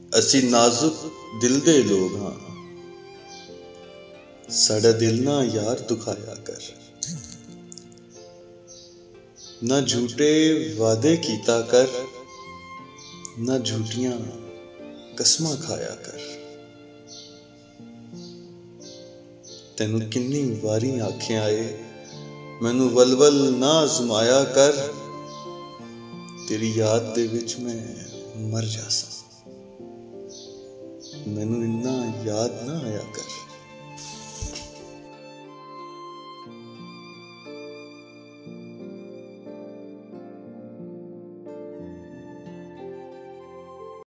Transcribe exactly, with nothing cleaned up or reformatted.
असी नाजुक दिल दे लोग हाँ, साड़ा दिल ना यार दुखाया कर। ना झूठे वादे कीता कर, ना झूठियां कसमां खाया कर। तेनू किन्नी वारी आख्या ए मैनू वलवल ना आजमाया कर, तेरी याद दे विच मैं मर जासा, मैनू इन्ना याद ना आया कर।